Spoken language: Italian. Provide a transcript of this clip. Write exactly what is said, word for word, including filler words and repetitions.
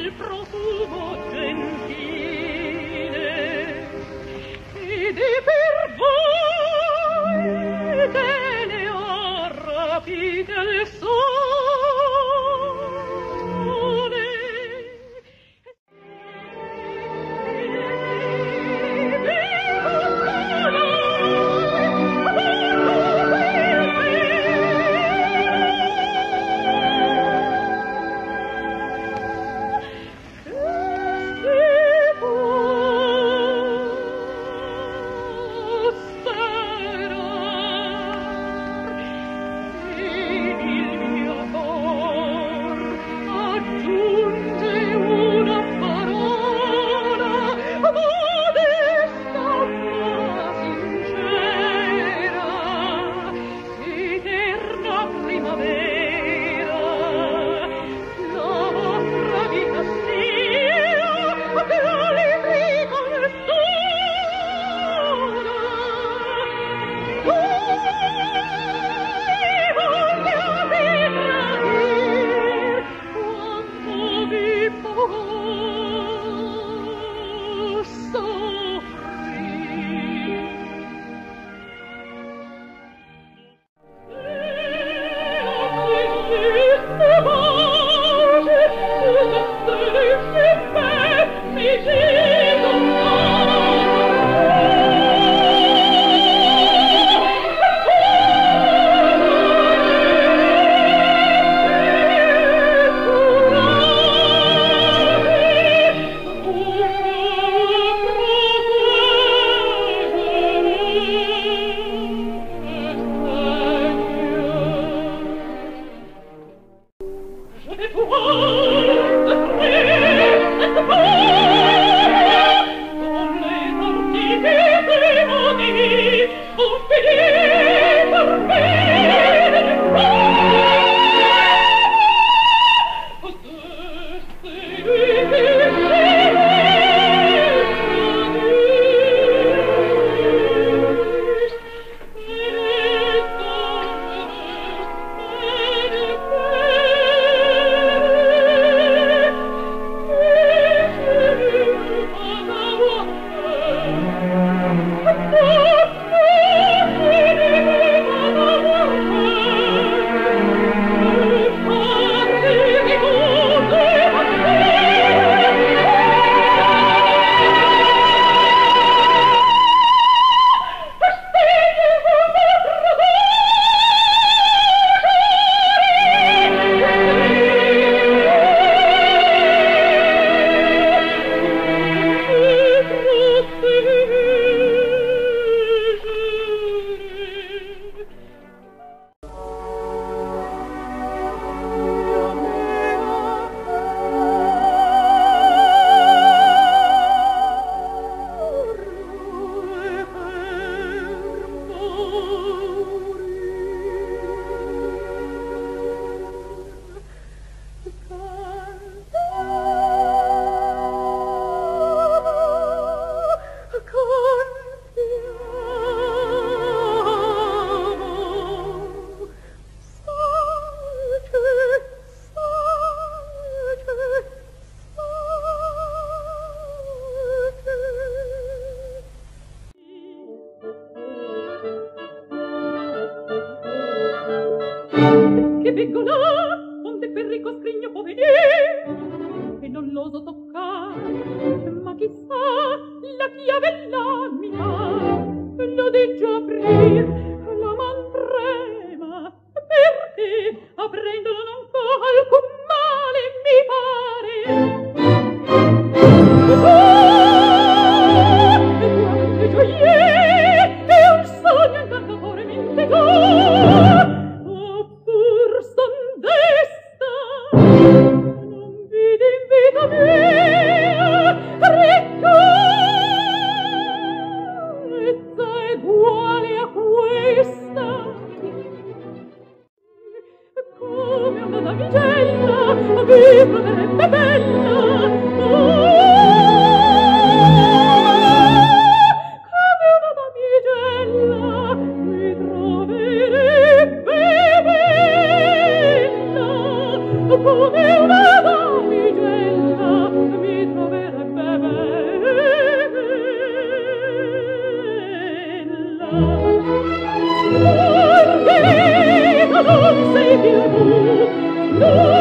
il profumo gentile ed è per voi che le ho rapite al sole. Che vengono fonte per ricco scrigno può venire e non l'oso toccare, ma chissà la chiave l'anima lo deggio aprir, la man trema perché aprendolo non fa alcun male mi pare. Oh, quante gioie e un sogno incantatore m'integò. Verrebbe bella, oh, come una damigella mi troverebbe bella, come una damigella. damigella mi troverebbe bella. Perché non sei più tu,